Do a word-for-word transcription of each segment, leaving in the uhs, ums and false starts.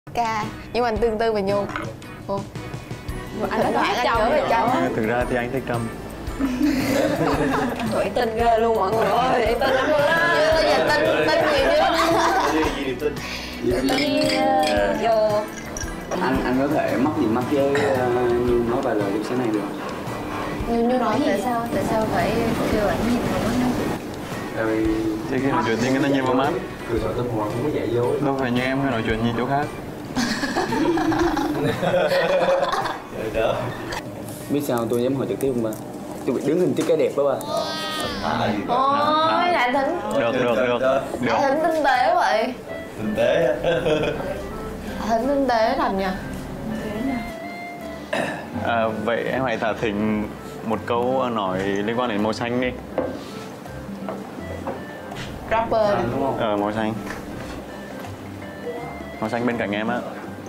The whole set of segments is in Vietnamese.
Ca. Nhưng mà anh tương tư về Nhung. Ồ. Anh đã nói chồng về Trâm. Thực ra thì anh thích Trâm. Tụi tin ghê luôn mọi người ơi. Tin lắm luôn đó. Chưa giờ tin, tin nhiều chưa? Tin vô. Anh anh có thể mắc gì mắc với Nhung nói vài lời lúc sáng nay được không? Nhung Nhung nói tại sao? Tại sao phải kêu ảnh nhìn vào mắt anh? Tại vì Thì khi nói chuyện thì người ta nhìn vào mắt. cười sợ tâm hồn không có dạy dối. Đâu phải như em hay nói chuyện như chỗ khác. Biết sao tôi dám hỏi trực tiếp không ba? Tôi bị đứng hình chiếc cái đẹp đó ba. Ôi, Đại Thính. Được, được, được. Được. Đại Thính tinh tế vậy. Tinh tế. Đại Thính tinh tế thật nhỉ? À, vậy em hãy thả thỉnh một câu nói liên quan đến màu xanh đi. Rapper. Ờ, màu xanh. Màu xanh bên cạnh em á.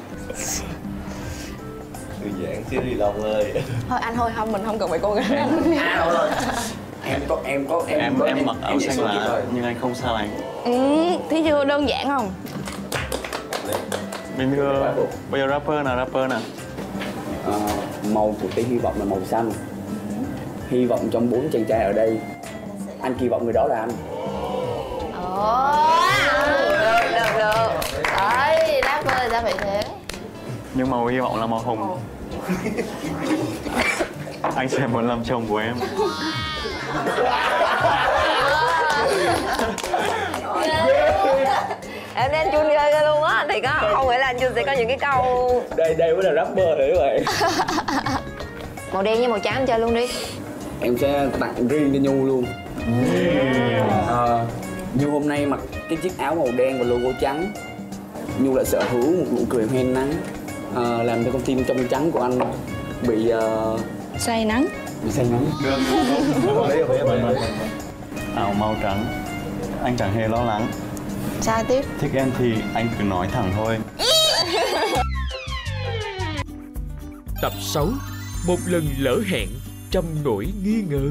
Thư giãn xíu đi Long ơi. Thôi anh thôi không, mình không cần phải cố gắng. À đâu rồi. Em có em có em Em có, em mặc áo xanh lá nhưng anh không sao anh. Ừ, thí dụ đơn giản không? Bình thường. Bây giờ rapper nào rapper nào? À, màu của cái hy vọng là màu xanh. Hy vọng trong bốn chàng trai ở đây, anh kỳ vọng người đó là anh. Ồ, được, được, được. Đấy, rapper ra vậy thế. Nhưng màu hy vọng là màu hồng. Anh sẽ muốn làm chồng của em. Em nên anh Chun chơi ra luôn á, thì có không nghĩ là anh Chun sẽ có những cái câu. Đây đây mới là rapper rồi các bạn. Màu đen với màu trắng anh chơi luôn đi. Em sẽ tặng riêng cho Nhu luôn. À, Nhu hôm nay mặc cái chiếc áo màu đen và logo trắng. Nhu đã sở hữu một nụ cười hoen nắng, à, làm cho con tim trong trắng của anh bị uh, say nắng. Bị say nắng. Áo màu trắng. Anh chẳng hề lo lắng. Sai tiếp. Thích em thì anh cứ nói thẳng thôi. Tập sáu. Một lần lỡ hẹn, Trâm nỗi nghi ngờ.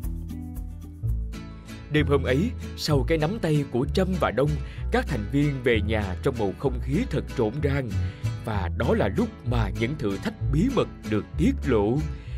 Đêm hôm ấy, sau cái nắm tay của Trâm và Đông, các thành viên về nhà trong bầu không khí thật rộn ràng. Và đó là lúc mà những thử thách bí mật được tiết lộ.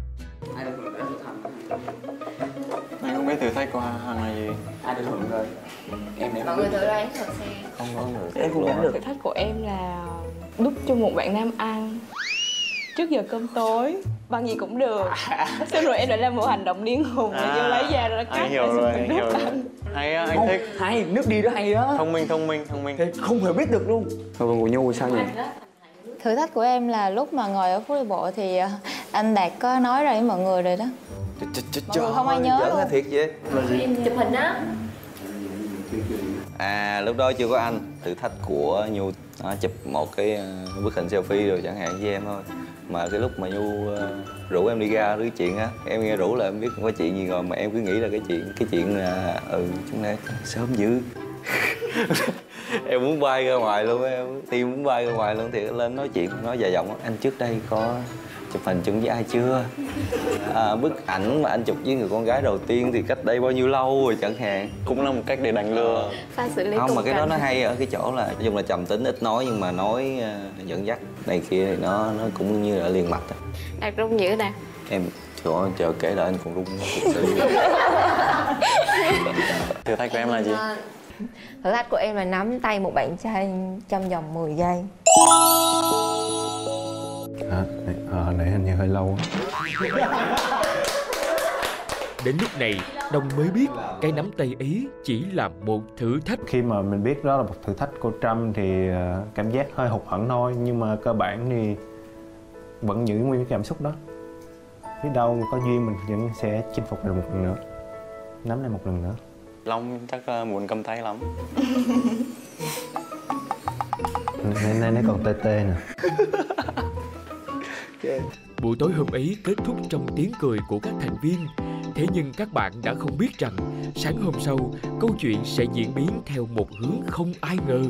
Anh không biết thử thách của Hằng là gì. Ai được hưởng rồi? Em em Mọi người thử đoán thử xem. Không có thử. Em không đoán được. Thử thách của em là đút cho một bạn nam ăn trước giờ cơm tối, bằng gì cũng được. Xong rồi em đã làm một hành động điên khùng để vô lấy da ra cắt. Anh hiểu rồi, anh hiểu rồi. Hay á, anh thích. Hay, nước đi đó hay đó. Thông minh, thông minh, thông minh. Thì không hề biết được luôn. Thôi còn của Nhu sao nhỉ? Thử thách của em là lúc mà ngồi ở phố đi bộ thì anh Đạt có nói ra với mọi người rồi đó. Mọi người không ai nhớ luôn. Thiệt vậy? Chụp hình á. À, lúc đó chưa có anh. Thử thách của Nhu đó, chụp một cái uh, bức hình selfie rồi chẳng hạn với em thôi. Mà cái lúc mà Nhu uh, rủ em đi ra cái chuyện á, em nghe rủ là em biết không có chuyện gì rồi mà em cứ nghĩ là cái chuyện cái chuyện là ừ chúng ta sớm dữ. Em muốn bay ra ngoài luôn, em tim muốn bay ra ngoài luôn thì lên nói chuyện nói dài dòng. Anh trước đây có chụp hình chung với ai chưa? À, bức ảnh mà anh chụp với người con gái đầu tiên thì cách đây bao nhiêu lâu rồi chẳng hạn. Cũng là một cách để đánh lừa. Pha xử lý Không, mà cái đó cảnh. nó hay ở cái chỗ là nói chung là trầm tính ít nói nhưng mà nói uh, dẫn dắt này kia thì nó nó cũng như là liền mạch. Đạt rung dữ nè. Em trời ơi, chờ kể lại anh còn rung thực sự. Thử thách của em là gì? Thử thách của em là nắm tay một bạn trai trong vòng mười giây. À, hồi nãy hình như hơi lâu. Đến lúc này, Đông mới biết cái nắm tay ấy chỉ là một thử thách. Khi mà mình biết đó là một thử thách của Trâm thì cảm giác hơi hụt hẫng thôi. Nhưng mà cơ bản thì vẫn giữ nguyên cái cảm xúc đó. Biết đâu có duyên mình vẫn sẽ chinh phục được một lần nữa. Nắm lại một lần nữa. Long chắc muốn cầm tay lắm. Nay nay nó còn tê tê nè. Buổi tối hôm ấy kết thúc trong tiếng cười của các thành viên. Thế nhưng các bạn đã không biết rằng sáng hôm sau, câu chuyện sẽ diễn biến theo một hướng không ai ngờ.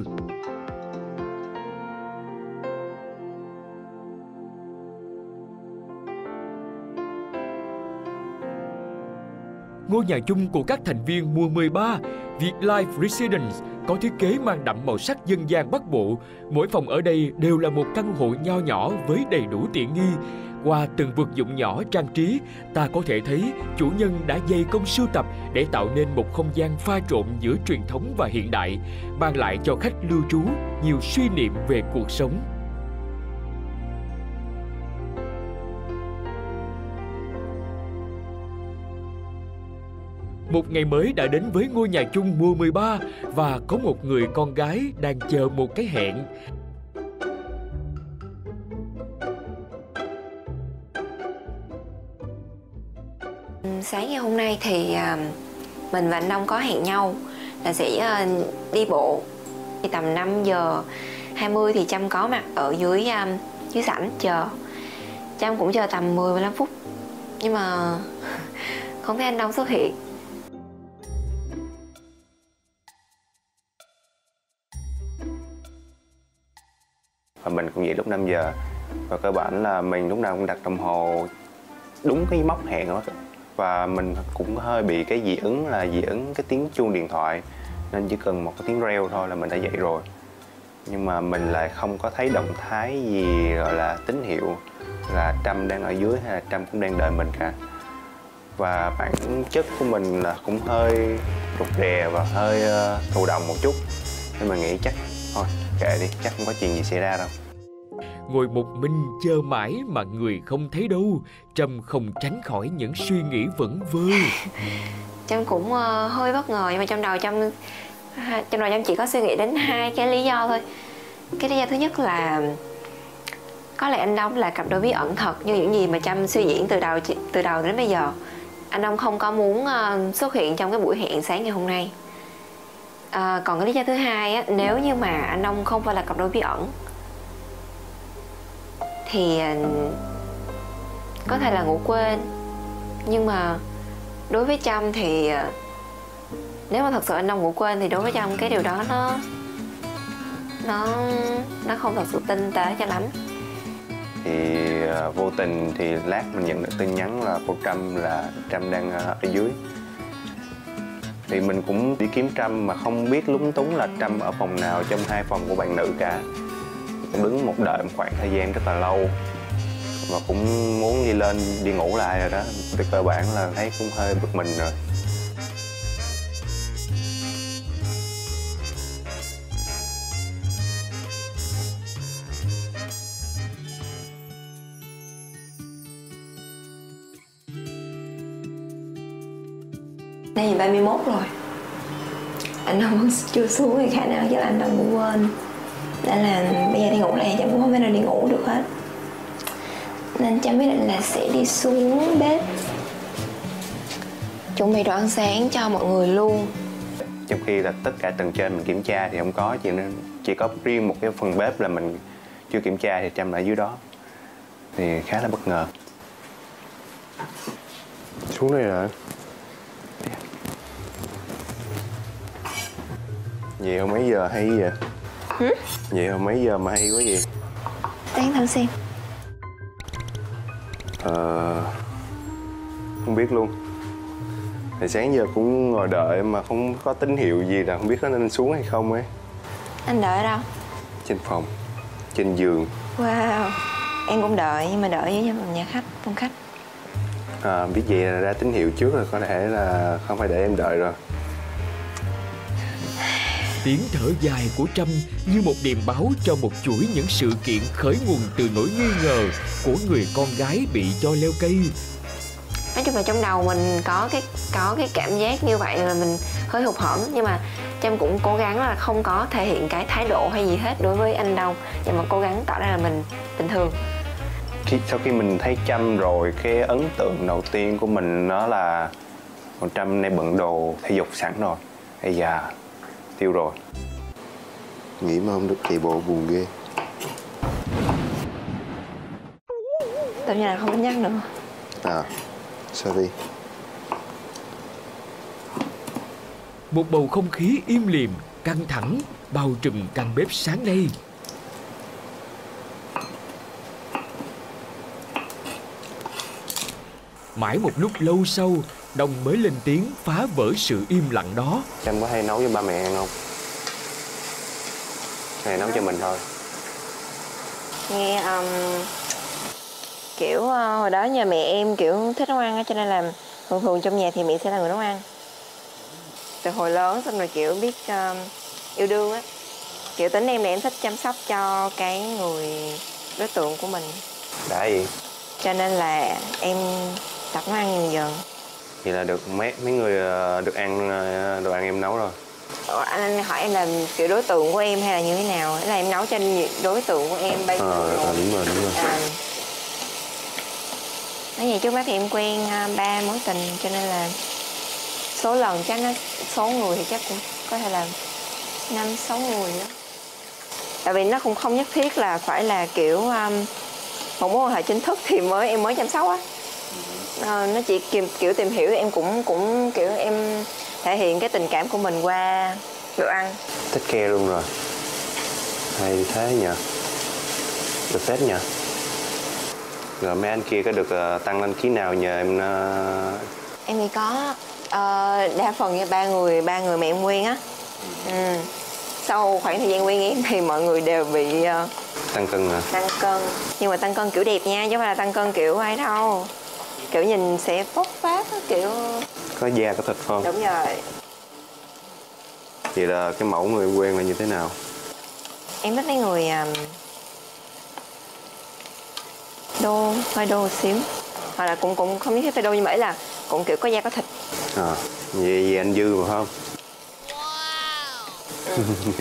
Ngôi nhà chung của các thành viên mùa mười ba, Việt Life Residence, có thiết kế mang đậm màu sắc dân gian Bắc Bộ. Mỗi phòng ở đây đều là một căn hộ nho nhỏ với đầy đủ tiện nghi. Qua từng vật dụng nhỏ trang trí, ta có thể thấy chủ nhân đã dày công sưu tập để tạo nên một không gian pha trộn giữa truyền thống và hiện đại, mang lại cho khách lưu trú nhiều suy niệm về cuộc sống. Một ngày mới đã đến với ngôi nhà chung mùa mười ba và có một người con gái đang chờ một cái hẹn. Sáng ngày hôm nay thì mình và anh Đông có hẹn nhau là sẽ đi bộ. Thì tầm năm giờ hai mươi thì Trâm có mặt ở dưới dưới sảnh chờ. Trâm cũng chờ tầm mười mười lăm phút nhưng mà không thấy anh Đông xuất hiện. Và mình cũng vậy lúc năm giờ. Và cơ bản là mình lúc nào cũng đặt đồng hồ đúng cái mốc hẹn đó. Và mình cũng hơi bị cái dị ứng là dị ứng cái tiếng chuông điện thoại. Nên chỉ cần một cái tiếng reo thôi là mình đã dậy rồi. Nhưng mà mình lại không có thấy động thái gì gọi là tín hiệu là Trâm đang ở dưới hay là Trâm cũng đang đợi mình cả. Và bản chất của mình là cũng hơi rụt rè và hơi uh, thụ động một chút. Nên mình nghĩ chắc thôi kệ đi, chắc không có chuyện gì xảy ra đâu. Ngồi một mình chờ mãi mà người không thấy đâu, Trâm không tránh khỏi những suy nghĩ vẩn vơ. Trâm cũng uh, hơi bất ngờ, nhưng mà trong đầu Trâm trong đầu Trâm chỉ có suy nghĩ đến hai cái lý do thôi. Cái lý do thứ nhất là có lẽ anh Đông là cặp đôi bí ẩn thật như những gì mà Trâm suy diễn từ đầu từ đầu đến bây giờ. Anh Đông không có muốn uh, xuất hiện trong cái buổi hẹn sáng ngày hôm nay. À, còn cái lý do thứ hai á, nếu như mà anh Đông không phải là cặp đôi bí ẩn thì có thể là ngủ quên. Nhưng mà đối với Trâm thì nếu mà thật sự anh Đông ngủ quên thì đối với Trâm cái điều đó nó nó nó không thật sự tinh tế cho lắm. Thì uh, vô tình thì lát mình nhận được tin nhắn là cô Trâm là Trâm đang uh, ở dưới. Thì mình cũng đi kiếm Trâm mà không biết lúng túng là Trâm ở phòng nào trong hai phòng của bạn nữ cả. Cũng đứng một đợi một khoảng thời gian rất là lâu và cũng muốn đi lên đi ngủ lại rồi đó. Từ cơ bản là thấy cũng hơi bực mình rồi. Đây là ba mươi mốt rồi. Anh Đông vẫn chưa xuống thì khả năng chắc là anh Đông ngủ quên. Nên là bây giờ đi ngủ lại Trâm cũng không thể nào đi ngủ được hết. Nên Trâm quyết định là sẽ đi xuống bếp chuẩn bị đồ ăn sáng cho mọi người luôn. Trong khi là tất cả tầng trên mình kiểm tra thì không có, chỉ nên chỉ có riêng một cái phần bếp là mình chưa kiểm tra thì Trâm ở dưới đó. Thì khá là bất ngờ. Xuống đây rồi. Vậy hồi mấy giờ hay vậy? Hử? Vậy hồi mấy giờ mà hay quá vậy? Đáng thử xem. Ờ... Không biết luôn. Thì sáng giờ cũng ngồi đợi mà không có tín hiệu gì là không biết có nên xuống hay không ấy. Anh đợi ở đâu? Trên phòng. Trên giường. Wow. Em cũng đợi nhưng mà đợi với nhà khách, phòng khách. À, biết vậy là ra tín hiệu trước rồi, có thể là không phải để em đợi rồi. Tiếng thở dài của Trâm như một điềm báo cho một chuỗi những sự kiện khởi nguồn từ nỗi nghi ngờ của người con gái bị cho leo cây. Nói chung là trong đầu mình có cái có cái cảm giác như vậy là mình hơi hụt hẫng, nhưng mà Trâm cũng cố gắng là không có thể hiện cái thái độ hay gì hết đối với anh Đông, nhưng mà cố gắng tỏ ra là mình bình thường. Khi, sau khi mình thấy Trâm rồi, cái ấn tượng đầu tiên của mình đó là con Trâm này bận đồ thể dục sẵn rồi. Ây da, tiêu rồi. Nghĩ mà không được chạy bộ buồn ghê. Tự nhiên là không có nhắc nữa. À, sorry. Một bầu không khí im lìm, căng thẳng bao trùm căn bếp sáng nay. Mãi một lúc lâu sau, Đông mới lên tiếng phá vỡ sự im lặng đó. Trâm có hay nấu cho ba mẹ ăn không? Hay nấu cho mình thôi? Nghe um, kiểu uh, hồi đó nhà mẹ em kiểu thích nấu ăn á, cho nên là thường thường trong nhà thì mẹ sẽ là người nấu ăn. Từ hồi lớn xong rồi kiểu biết um, yêu đương á, kiểu tính em là em thích chăm sóc cho cái người đối tượng của mình. Đã gì? Cho nên là em tập nấu ăn dần dần. Vậy là được mấy mấy người được ăn đồ ăn em nấu rồi. Ủa, anh hỏi em là kiểu đối tượng của em hay là như thế nào? Là em nấu cho đối tượng của em bao nhiêu Ờ, à, đúng rồi, đúng rồi. À, nói vậy trước mắt thì em quen ba mối tình, cho nên là số lần chắc nó số người thì chắc cũng có thể là năm sáu người đó. Tại vì nó cũng không nhất thiết là phải là kiểu um, một mối quan hệ chính thức thì mới em mới chăm sóc á. À, nó chỉ kiểu, kiểu tìm hiểu, em cũng cũng kiểu em thể hiện cái tình cảm của mình qua đồ ăn. Thích ke luôn rồi. Hay thế nhờ. Được phết nhờ. Rồi mấy anh kia có được uh, tăng lên ký nào nhờ em? Uh... Em thì có uh, đa phần như ba người ba người mẹ em quen á. Ừ. Sau khoảng thời gian quen em thì mọi người đều bị uh, tăng cân hả? Tăng cân, nhưng mà tăng cân kiểu đẹp nha, chứ không phải là tăng cân kiểu ai đâu. Kiểu nhìn sẽ phốt phát kiểu. Có da có thịt không? Đúng rồi. Vậy là cái mẫu người em quen là như thế nào? Em thích mấy người um, đô, hơi đô một xíu. Hoặc là cũng cũng không nhất thiết phải đô, nhưng mà ý là cũng kiểu có da có thịt. À, vậy, vậy anh Dư mà không? Wow.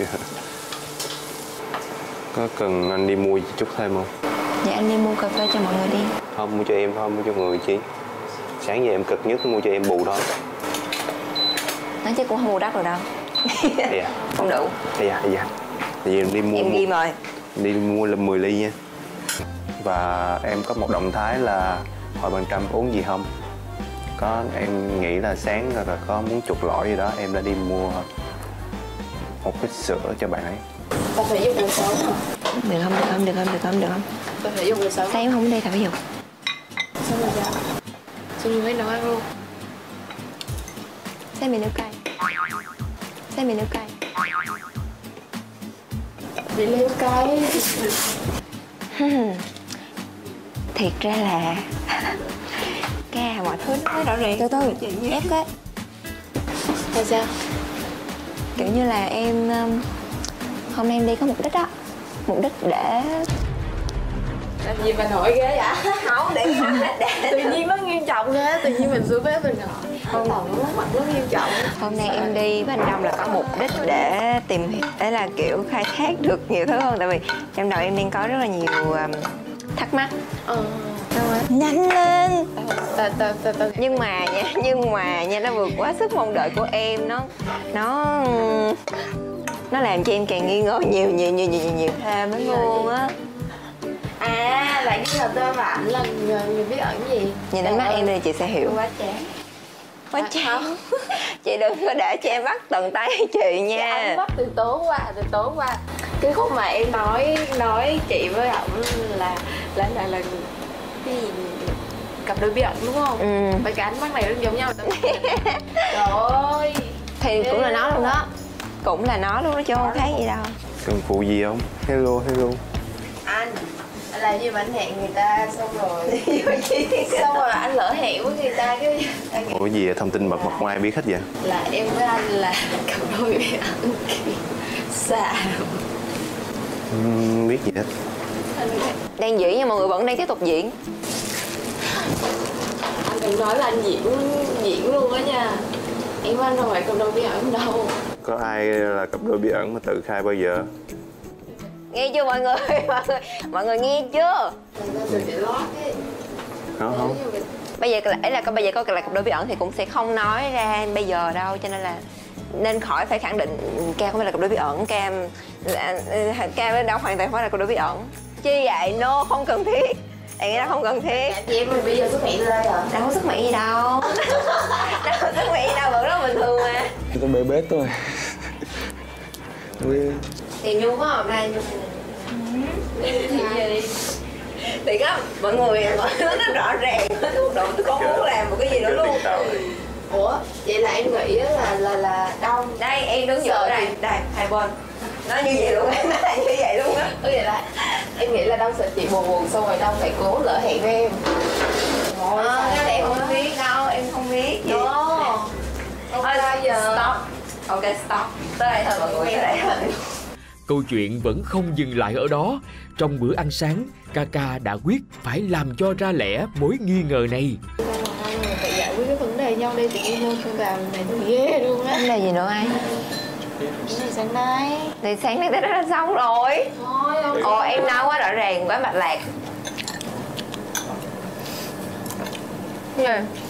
Có cần anh đi mua chút thêm không? Dạ anh đi mua cà phê cho mọi người đi. Không, mua cho em thôi, mua cho người chi. Sáng giờ em cực nhất mua cho em bù thôi. Nói chứ cũng không bù đắp rồi đâu. Dạ. Không đủ. Dạ, dạ. Vậy em đi mua. Em ghim rồi. Đi mua là mười ly nha. Và em có một động thái là hỏi bạn Trâm uống gì không? Có, em nghĩ là sáng là có muốn trục lỗi gì đó, em đã đi mua một ít sữa cho bạn ấy. Tập thể dục buổi sáng hả? Được không, được không, được không, được không, được không? Tập thể dục buổi sáng. Sao em không đi tập thể dục? Sao mà dạ? Sao mình mới nấu ăn luôn? Sao mình nấu cay? Sao mình nấu cay? Bị leo cay. Thiệt ra là ca mọi thứ nó mới rõ ràng. Từ từ, ép cái. Tại sao? Kiểu như là em um, hôm nay em đi có mục đích á. Mục đích để Làm gì mà nổi ghê vậy? không để để Tự nhiên nó nghiêm trọng ghê, tự nhiên mình xuống bếp mình ngồi. Không còn nó mặt nó nghiêm trọng. hôm nay em đi với anh Đông là có mục đích để tìm hiểu, để là kiểu khai thác được nhiều thứ hơn. Tại vì trong đầu em đang có rất là nhiều um, thắc mắc. Ờ. Nhanh lên. Tờ, tờ, tờ, tờ. Nhưng mà nha, nhưng mà nha, nó vượt quá sức mong đợi của em. Nó Nó Nó làm cho em càng nghi ngờ nhiều nhiều nhiều nhiều nhiều thêm lắm luôn á. À, bạn đi là tôi và ảnh là người, người bí ẩn gì? Nhìn ánh mắt em thì chị sẽ hiểu. Quá chán. Quá chán. Chị đừng có để cho em bắt tận tay chị nha. Anh bắt từ tốn qua, từ tốn qua. Cái khúc mà em nói nói chị với ổng là là là là cái gì cặp đôi bí ẩn đúng không? Ừ. Vậy cái ánh mắt này nó giống nhau. Trời ơi. Thì cũng là nó luôn đó. Cũng là nó luôn đó chứ không khác gì đâu. Cần phụ gì không? Hello, hello. Anh anh làm gì mà anh hẹn người ta xong rồi xong rồi anh lỡ hẹn với người ta cái Ủa gì vậy? Thông tin mật mật ngoài biết hết vậy? là em với anh là cặp đôi bí ẩn. Sao? Không biết gì hết. Đang diễn nhưng mọi người vẫn đang tiếp tục diễn. Anh đừng nói là anh diễn diễn luôn á nha. Em với anh đâu phải cặp đôi bí ẩn đâu. Có ai là cặp đôi bí ẩn mà tự khai bao giờ? Nghe chưa mọi người? Mọi người, mọi người nghe chưa? Không, không. Bây giờ lại là bây giờ có là cặp đôi bí ẩn thì cũng sẽ không nói ra bây giờ đâu, cho nên là nên khỏi phải khẳng định Cam không phải là cặp đôi bí ẩn. Cam là Cam đâu hoàn toàn phải là cặp đôi bí ẩn. Chi vậy? No, không cần thiết. Em nghĩ là không cần thiết. Chị em mình bây giờ xuất hiện ra rồi. Đâu có sức mẹ gì đâu. Đâu có sức mẹ gì đâu, vẫn rất bình thường mà. Tôi bê bết thôi. Thì Nhu có không? Đây Nhu. Thì giờ đi. Thì có mọi người mọi thứ nó rõ ràng hết luôn, tôi không muốn làm một cái gì đó luôn. Ủa vậy là em nghĩ là là là Đông đây em đứng giữa đây đây hai bên nó như vậy luôn á, nó như vậy luôn á. Có vậy là em nghĩ là Đông sợ chị buồn buồn xong rồi Đông phải cố lỡ hẹn với em. Ôi à, cái này em không biết đâu, em không biết gì. Ồ, Thôi giờ stop. Ok stop. Tới đây thôi mọi người, tới đây thôi. Câu chuyện vẫn không dừng lại ở đó. Trong bữa ăn sáng, Kaka đã quyết phải làm cho ra lẽ mối nghi ngờ này. Phải giải quyết cái vấn đề nhau đây, tự nhiên lôi tôi vào này tôi ghê luôn á. Vấn đề gì nữa ai? Cái này sáng nay. Thì sáng nay tới đó là xong rồi. Thôi không. Ồ em nói quá rõ ràng, quá mạch lạc. Gì?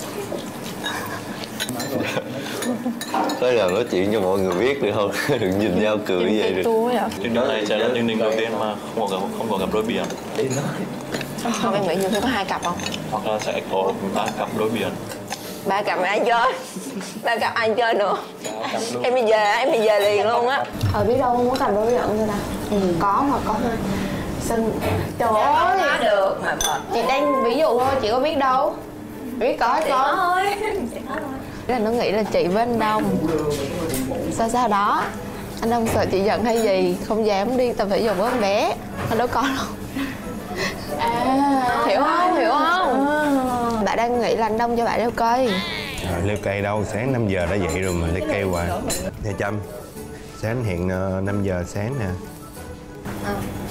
Có giờ nói chuyện cho mọi người biết được không? Đừng nhìn nhau cười như vậy được. Chương trình này sẽ là chương trình đầu tiên mà không có không có cặp đôi biển. Không, em nghĩ như thế có hai cặp không? Hoặc là sẽ có ba cặp đôi biển. Ba cặp ai chơi? Ba cặp ai chơi nữa? Em đi về, em đi về liền luôn á. Ờ biết đâu không có cặp đôi biển thôi ta. Ừ. Có mà có thôi. Xin. Trời ơi. Nói được mà mệt. Chị đang ví dụ thôi, chị có biết đâu. Biết có có. Thôi. Là nó nghĩ là chị với anh Đông. Sao sao đó. Anh Đông sợ chị giận hay gì, không dám đi tập thể dục với con bé. Anh đâu có đâu. À, hiểu không? Hiểu không? À. Bạn đang nghĩ là anh Đông cho bạn leo cây. Rồi, leo cây đâu, sáng năm giờ đã dậy rồi mà leo cây hoài. Nè Trâm, sáng hẹn uh, năm giờ sáng nè. À.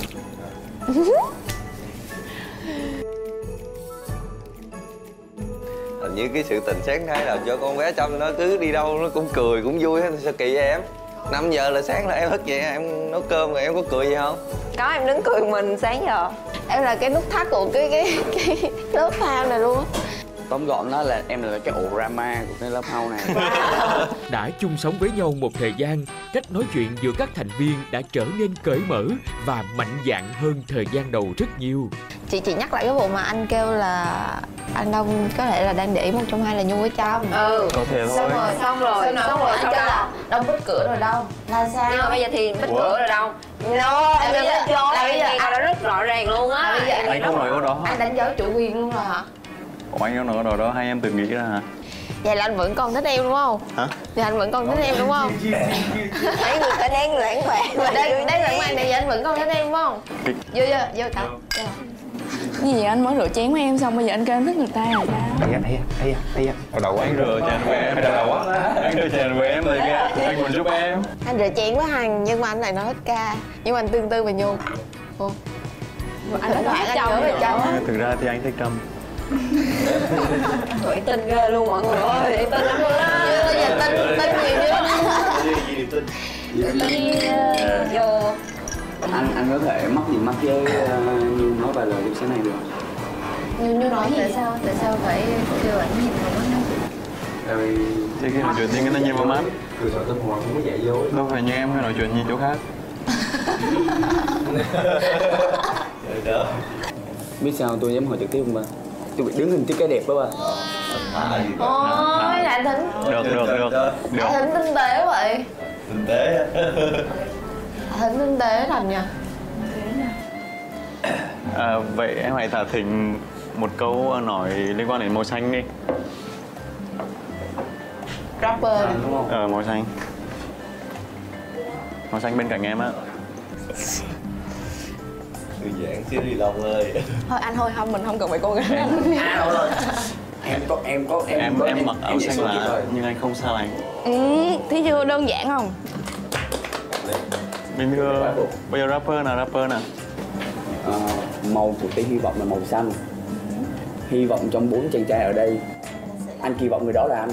Hình như cái sự tình sáng nay là cho con bé Trâm nó cứ đi đâu nó cũng cười cũng vui hết. Sao kỳ vậy em? năm giờ là sáng là em thức dậy em nấu cơm rồi em có cười gì không? Có, em đứng cười mình sáng giờ. Em là cái nút thắt của cái cái cái lớp house này luôn á. Tóm gọn nó là em là cái ổ drama của cái lớp house này. Đã chung sống với nhau một thời gian, cách nói chuyện giữa các thành viên đã trở nên cởi mở và mạnh dạn hơn thời gian đầu rất nhiều. Chị chỉ nhắc lại cái vụ mà anh kêu là anh Đông có thể là đang để ý một trong hai là Nhu với Trâm. Ừ. Có thể thôi. Xong rồi, xong rồi, xong rồi, anh kêu là Đông bít cửa rồi đâu. Là sao? Nhưng mà bây giờ thì bít cửa rồi đâu. No, em đừng có chối. Em nghe câu đó rất rõ ràng luôn á. Anh không nói câu đó. Anh đánh dấu chủ quyền luôn rồi hả? Ủa anh không nói câu đó hay em tự nghĩ ra hả? Vậy là anh vẫn còn thích em đúng không? Hả? Thì anh vẫn còn thích em đúng không? Mấy người ta đang lãng mạn. Mà đang đang lãng mạn này anh vẫn còn thích em đúng không? Vô vô vô cả. Gì vậy anh mới rửa chén với em xong bây giờ anh kêu anh thích người ta rồi sao? Ây da, ây da, ây da, ây da. Ở đầu Anh rửa chén với em, đầu quá. Anh rửa chén với em rồi kìa, anh muốn giúp em. Anh rửa chén với Hằng nhưng mà anh lại nói hết ca. Nhưng mà anh tương tư và Nhu. Ồ. Anh đã nói anh nhớ về Trâm. Thực ra thì anh thích Trâm. Tuổi tin ghê luôn mọi người ơi, tin lắm luôn á. Bây giờ tin tin nhiều chứ. Vô. Anh anh có thể mắc gì mắc với Nhu nói vài lời lúc sáng nay được không? Nhu Nhu nói gì? Tại sao tại sao phải kêu anh nhìn vào mắt đâu? Tại vì Thì khi nói chuyện thì người ta nhìn vào mắt. cười sợ tâm hồn không có dạy dối. Đâu phải như em hay nói chuyện như chỗ khác. Biết sao tôi dám hỏi trực tiếp không ba? Tôi bị đứng hình chiếc cái đẹp đó ba. Ôi, lại Thính. Được, được, được. Được. Lại Thính tinh tế quá vậy. Tinh tế. Thính tinh tế thành nhỉ? À, vậy em hãy thả thỉnh một câu nói liên quan đến màu xanh đi. Rapper này. Ờ, màu xanh. Màu xanh bên cạnh em á. Thư giãn xíu đi Long ơi. Thôi anh thôi không, mình không cần phải cố gắng. À đâu rồi. Em có em có em Em có, em mặc áo xanh lá nhưng anh không xa lánh. Ừ, thí dụ đơn giản không? Bình thường bây giờ rapper nào rapper nào? À, màu của cái hy vọng là màu xanh. Hy vọng trong bốn chàng trai ở đây anh kỳ vọng người đó là anh.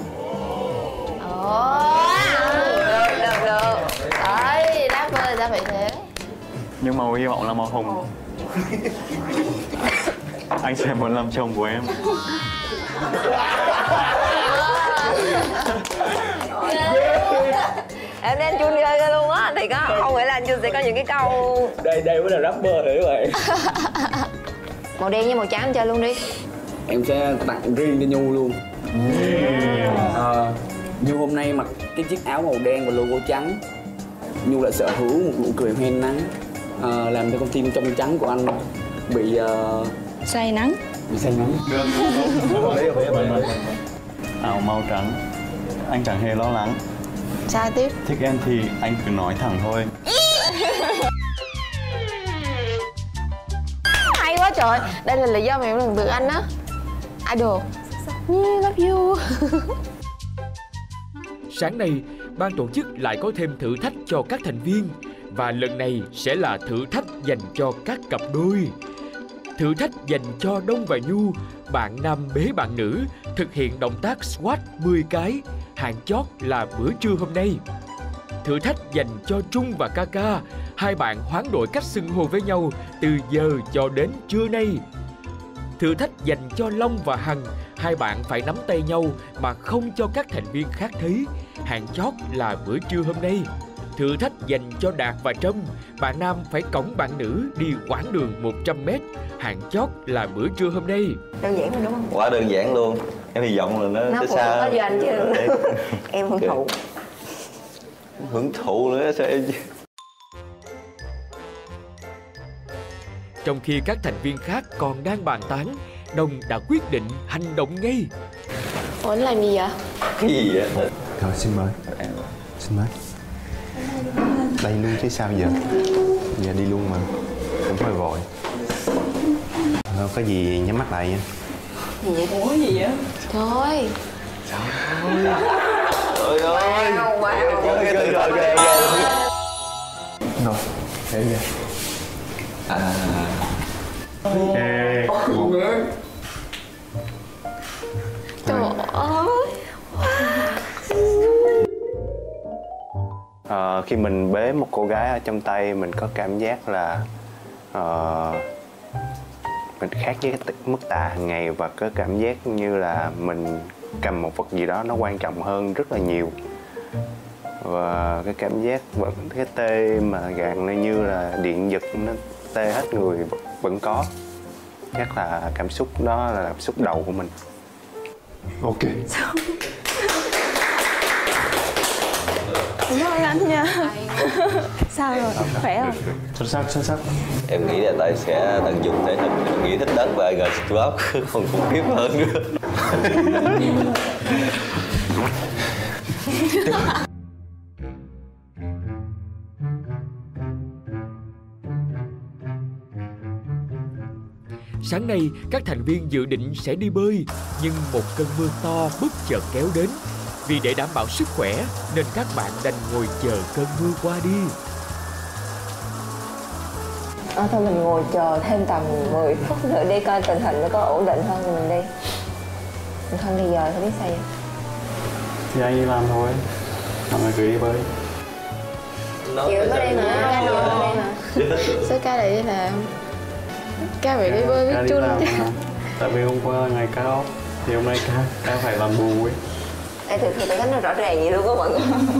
Ồ, được được được. Đấy, rapper ra vậy thế. Nhưng màu hy vọng là màu hồng. Anh sẽ muốn làm chồng của em. Em đang chun ghê ghê luôn á. Thì có không nghĩ là anh Chun sẽ có những cái câu. Đây đây mới là rapper rồi các bạn. Màu đen với màu trắng anh chơi luôn đi. Em sẽ tặng riêng cho Nhu luôn. À, Nhu hôm nay mặc cái chiếc áo màu đen và logo trắng. Nhu lại sở hữu một nụ cười hoen nắng, à, làm cho con tim trong trắng của anh bị uh, Say nắng. Say nắng. Áo màu trắng, anh chẳng hề lo lắng. Sao tiếp? Thích em thì anh cứ nói thẳng thôi. Hay quá trời. Đây là lý do mà em lần được anh á. Idol. Yeah, love you. Sáng nay, ban tổ chức lại có thêm thử thách cho các thành viên. Và lần này sẽ là thử thách dành cho các cặp đôi. Thử thách dành cho Đông và Nhu, bạn nam bế bạn nữ, thực hiện động tác squat mười cái, hạn chót là bữa trưa hôm nay. Thử thách dành cho Trung và Kaka, hai bạn hoán đổi cách xưng hô với nhau từ giờ cho đến trưa nay. Thử thách dành cho Long và Hằng, hai bạn phải nắm tay nhau mà không cho các thành viên khác thấy, hạn chót là bữa trưa hôm nay. Thử thách dành cho Đạt và Trâm, bạn nam phải cõng bạn nữ đi quãng đường một trăm mét, hạn chót là bữa trưa hôm nay. Đơn giản mà đúng không? Quá đơn giản luôn. Em hy vọng là nó, Nó sẽ phù xa hợp hơn. với anh chứ. Em hưởng thụ. Hưởng thụ nữa sao em. Trong khi các thành viên khác còn đang bàn tán, Đông đã quyết định hành động ngay. Ủa anh làm gì vậy? Cái gì vậy? Thôi xin mời. Xin mời. Đây luôn chứ sao giờ. Giờ đi luôn mà. Cũng hơi vội. Thôi có gì nhắm mắt lại nha. Gì vậy? Ủa gì vậy? Thôi. Trời ơi. Wow, wow. Rồi, rồi, rồi, rồi. Rồi, để ra. À. Ê, Trời ơi. Ờ, khi mình bế một cô gái ở trong tay mình có cảm giác là uh, mình khác với cái mức tạ hàng ngày và có cảm giác như là mình cầm một vật gì đó nó quan trọng hơn rất là nhiều. Và cái cảm giác vẫn cái tê mà gạn nó như là điện giật, nó tê hết người vẫn có. Chắc là cảm xúc đó là cảm xúc đầu của mình. ok. Cảm ơn anh nha. Sao rồi? Khỏe không? Xuất sắc, xuất sắc. Em nghĩ là Tài sẽ tận dụng thể hình, em nghĩ thích đánh và gờ squat còn khủng khiếp hơn nữa. Sáng nay, các thành viên dự định sẽ đi bơi, nhưng một cơn mưa to bất chợt kéo đến. Vì để đảm bảo sức khỏe, nên các bạn đành ngồi chờ cơn mưa qua đi. À, thôi mình ngồi chờ thêm tầm mười phút nữa đi coi tình hình nó có ổn định hơn thì mình đi. Mình không đi giờ thôi biết sao vậy? Thì anh đi làm thôi. Mọi người cứ đi bơi. Chiều mới đi mà, ca nữa mới đi mà. Sao ca lại đi làm? Ca phải đi bơi với Chun chứ. Tại vì hôm qua ngày ca off thì hôm nay ca, ca phải làm bù ấy. Ê, thực sự tôi thấy nó rõ ràng vậy luôn á mọi người.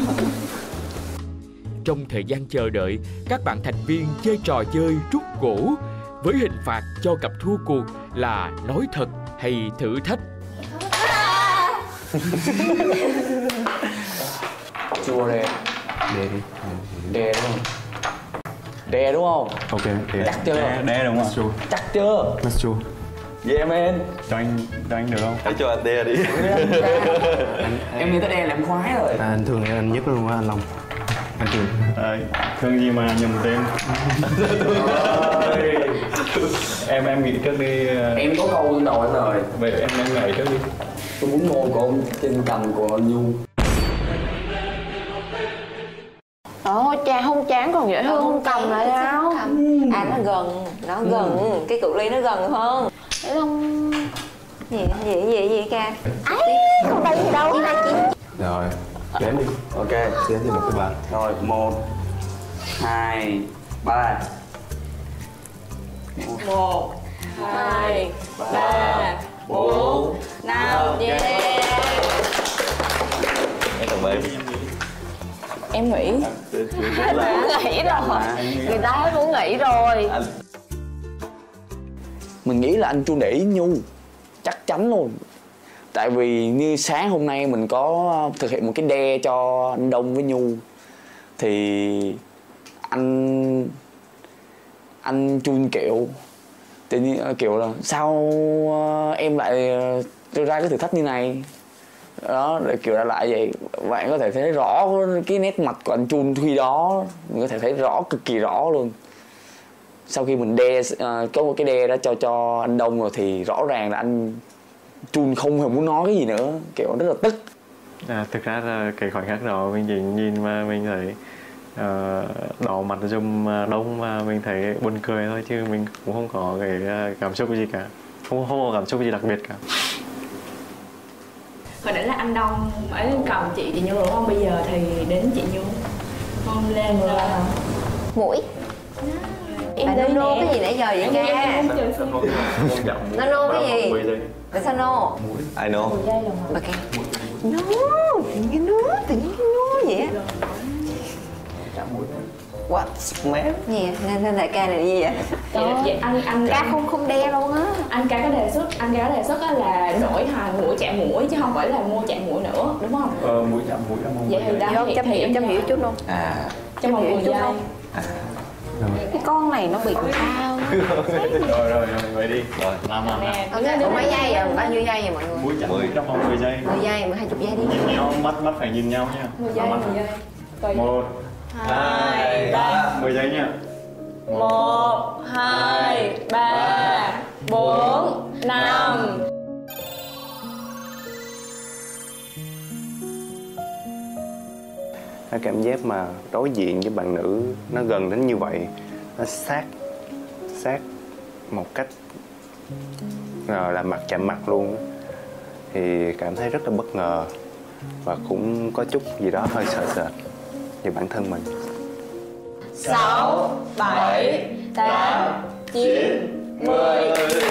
Trong thời gian chờ đợi, các bạn thành viên chơi trò chơi trút gỗ với hình phạt cho cặp thua cuộc là nói thật hay thử thách. Chua đè. Đè đi. Đè đúng không? Đè đúng không? Ok, đè. Chắc chưa? Đe, đe đúng Let's không? go. Chắc chưa? Let's go. Yeah man. Cho anh, cho anh được không? Hãy cho anh đe đi. Em nghe tới đè là em khoái rồi. À, anh thương anh nhất luôn á anh Long. Anh thương. Đấy, thương gì mà nhầm tên. em em nghĩ trước đi. Em có câu đầu anh rồi. Vậy em em nhảy trước đi. Tôi muốn môi của ông trên cằm của Nhu. Ồ, cha không chán còn dễ hơn Không cầm lại sao? À nó gần, nó gần, cái cự ly nó gần hơn. Để không... Gì, gì, gì, gì ca? Không đây gì đâu. Rồi, đếm đi. Ok. Đếm đi một cái bàn. Rồi, một, hai, ba. Một, hai, ba, bốn, năm. Em cảm ơn. Em nghĩ Nghỉ rồi. Người ta hết muốn nghỉ rồi. Mình nghĩ là anh Chu để ý Nhu. Chắc chắn luôn. Tại vì như sáng hôm nay mình có thực hiện một cái đe cho anh Đông với Nhu. Thì anh anh chun kẹo tự nhiên kiểu là sao em lại đưa ra cái thử thách như này đó, để kiểu là lại vậy. Bạn có thể thấy rõ cái nét mặt của anh Chun khi đó, mình có thể thấy rõ, cực kỳ rõ luôn. Sau khi mình đe uh, có một cái đe đó cho cho anh Đông rồi thì rõ ràng là anh Chun không hề muốn nói cái gì nữa, kiểu rất là tức. À, thực ra là cái khoảnh khắc đó mình chỉ nhìn mà mình thấy uh, đỏ mặt giùm Đông mà mình thấy buồn cười thôi, chứ mình cũng không có cái cảm xúc gì cả, không không có cảm xúc gì đặc biệt cả. Hồi nãy là anh Đông ấy cầm chị chị Như đúng không? Bây giờ thì đến chị Như. Hôn lên là mũi. Em à, nôn nôn cái gì nãy giờ vậy ca? Nó nôn cái gì? Tại sao nô? I know. Ok. Nô, tự nhiên nô, tự nhiên nô vậy á. What? Smell? Gì? Nên nên đại ca này gì vậy? Vậy, vậy anh anh ca không không đe luôn á. Anh ca có đề xuất, anh ca có đề xuất là đổi thành mũi chạm mũi chứ không phải là mua chạm mũi nữa, đúng không? Ờ, mũi chạm mũi là mua. Vậy thì đó thì chăm hiểu chăm hiểu chút luôn. À. Trong vòng mười giây. À. Cái con này nó bị sao? Rồi rồi rồi, vậy đi. Rồi, làm làm. Ok, mấy giây rồi, bao nhiêu giây vậy mọi người? Mũi chạm mũi trong vòng mười giây. mười giây, mười hai chục giây đi. Nhìn nhau, mắt mắt phải nhìn nhau nha. mười giây, mười giây. Một, hai, ba, mười giây nha. Một, hai, ba, bốn, năm. Cái cảm giác mà đối diện với bạn nữ nó gần đến như vậy, nó sát sát một cách là mặt chạm mặt luôn, thì cảm thấy rất là bất ngờ và cũng có chút gì đó hơi sợ sệt về bản thân mình. Sáu, bảy, tám, chín, mười.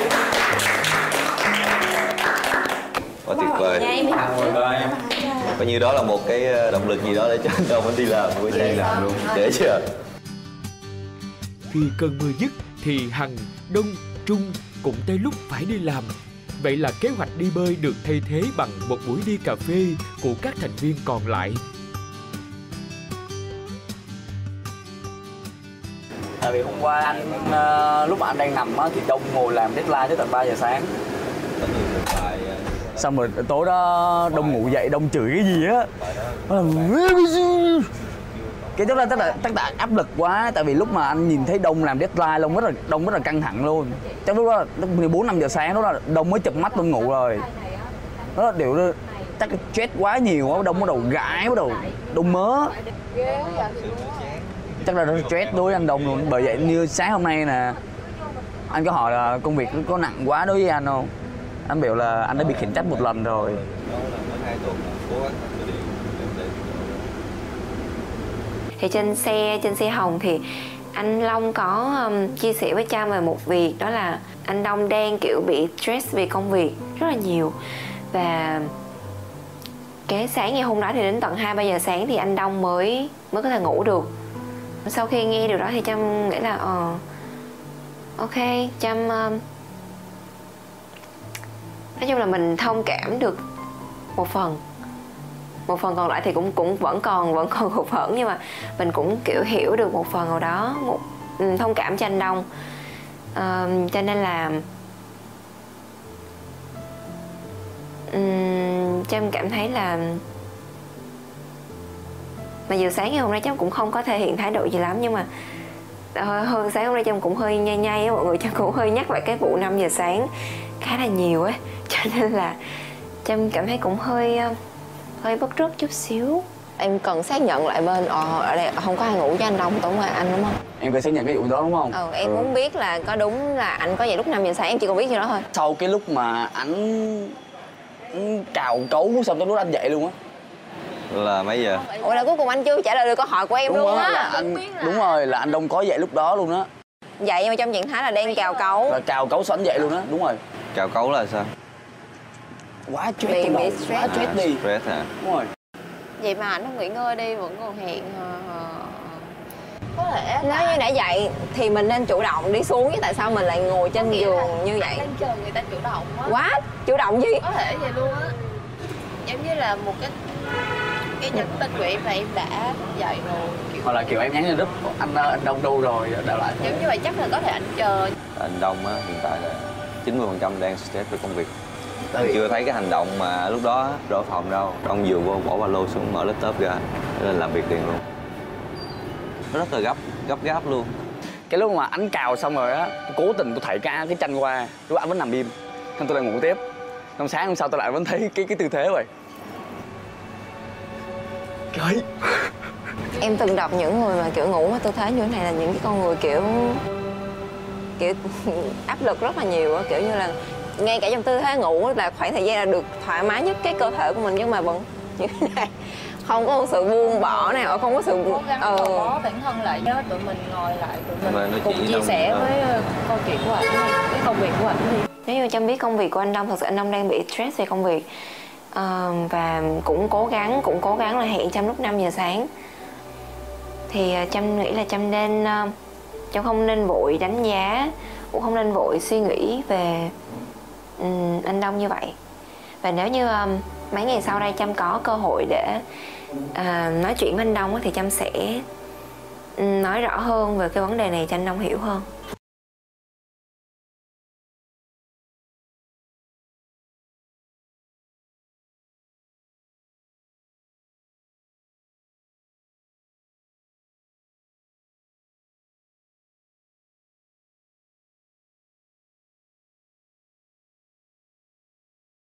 Quá tuyệt vời. Coi như đó là một cái động lực gì đó để cho anh Đông anh đi làm, buổi sáng làm luôn. Để chưa? Khi cơn mưa dứt thì Hằng, Đông, Trung cũng tới lúc phải đi làm. Vậy là kế hoạch đi bơi được thay thế bằng một buổi đi cà phê của các thành viên còn lại. Tại vì hôm qua anh uh, lúc mà anh đang nằm á thì Đông ngồi làm deadline tới tận ba giờ sáng. Xong rồi tối đó Đông ngủ dậy, Đông chửi cái gì á. Cái đó là tất là tất là áp lực quá, tại vì lúc mà anh nhìn thấy Đông làm deadline Đông rất là Đông rất là căng thẳng luôn. Trong lúc đó là mười bốn năm giờ sáng đó là Đông mới chập mắt Đông ngủ rồi. Đó là điều đó chắc là stress quá nhiều quá, Đông bắt đầu gãi, bắt đầu Đông mớ. Chắc là rất stress đối với anh Đông luôn. Bởi vậy như sáng hôm nay nè, anh có hỏi là công việc có nặng quá đối với anh không? Anh biểu là anh đã bị khiển trách một lần rồi. Thì trên xe trên xe Hồng thì anh Long có um, chia sẻ với Trâm về một việc, đó là anh Đông đang kiểu bị stress về công việc rất là nhiều, và cái sáng ngày hôm đó thì đến tận hai ba giờ sáng thì anh Đông mới mới có thể ngủ được. Sau khi nghe điều đó thì Trâm nghĩ là ờ ok, Trâm um, nói chung là mình thông cảm được một phần, một phần còn lại thì cũng cũng vẫn còn vẫn còn hụt hẫng, nhưng mà mình cũng kiểu hiểu được một phần nào đó, một thông cảm cho anh Đông. Uh, cho nên là um, Trâm cảm thấy là mà dù sáng ngày hôm nay Trâm cũng không có thể hiện thái độ gì lắm, nhưng mà hơn sáng hôm nay Trâm cũng hơi nhây nhây á mọi người, Trâm cũng hơi nhắc lại cái vụ năm giờ sáng khá là nhiều á, cho nên là Trâm cảm thấy cũng hơi hơi bứt rứt chút xíu. Em cần xác nhận lại bên ờ ở đây không có ai ngủ với anh Đông, đúng rồi anh đúng không? Em phải xác nhận cái vụ đó đúng không? Ừ, em ừ. muốn biết là có đúng là anh có dậy lúc năm giờ sáng, em chỉ còn biết như đó thôi. Sau cái lúc mà anh cào cấu xong tới lúc anh dậy luôn á. Là mấy giờ? Ủa là cuối cùng anh chưa trả lời được câu hỏi của em đúng luôn á. Anh đúng rồi, là anh Đông có dậy lúc đó luôn á. Dậy mà trong trạng thái là đang cào cấu. Là cào cấu xong anh dậy luôn á, đúng rồi. Cào cấu là sao? Quá stress, bị, bị stress. Quá stress đi. Stress hả? Đúng rồi. Vậy mà anh không nghỉ ngơi đi, vẫn còn hẹn. Có thể nếu như đã dậy thì mình nên chủ động đi xuống, chứ tại sao mình lại ngồi trên giường như vậy? Đang chờ người ta chủ động á. Quá chủ động gì? Có thể vậy luôn á. Giống như là một cái cái nhắn tin của em là em đã dậy rồi kiểu... Hoặc là kiểu em nhắn cho group anh anh Đông đâu rồi đào lại giống như vậy chắc là có thể anh chờ. Anh Đông á hiện tại là chín mươi phần trăm đang stress với công việc. Anh chưa thấy cái hành động mà lúc đó rõ phòng đâu. Đông vừa vô bỏ ba lô xuống mở laptop ra nên làm việc liền luôn. Nó rất là gấp, gấp gáp luôn. Cái lúc mà anh cào xong rồi á, cố tình tôi thảy cái cái tranh qua, lúc anh vẫn nằm im, xong tôi lại ngủ tiếp. Xong sáng hôm sau tôi lại vẫn thấy cái cái tư thế vậy. Trời. Em từng đọc những người mà kiểu ngủ mà tư thế như thế này là những cái con người kiểu kiểu áp lực rất là nhiều á, kiểu như là ngay cả trong tư thế ngủ là khoảng thời gian là được thoải mái nhất cái cơ thể của mình, nhưng mà vẫn như thế này, không có một sự buông bỏ nào, không có sự cố gắng ờ. gò bó bản thân lại cho tụi mình ngồi lại tụi mình cùng chia Đông, sẻ với uh, câu chuyện của anh, cái công việc của anh đi. Nếu như Trâm biết công việc của anh Đông, thật sự anh Đông đang bị stress về công việc, uh, và cũng cố gắng cũng cố gắng là hẹn Trâm lúc năm giờ sáng, thì uh, Trâm nghĩ là Trâm nên uh, Trâm không nên vội đánh giá, cũng không nên vội suy nghĩ về um, anh Đông như vậy. Và nếu như um, mấy ngày sau đây Trâm có cơ hội để uh, nói chuyện với anh Đông thì Trâm sẽ um, nói rõ hơn về cái vấn đề này cho anh Đông hiểu hơn.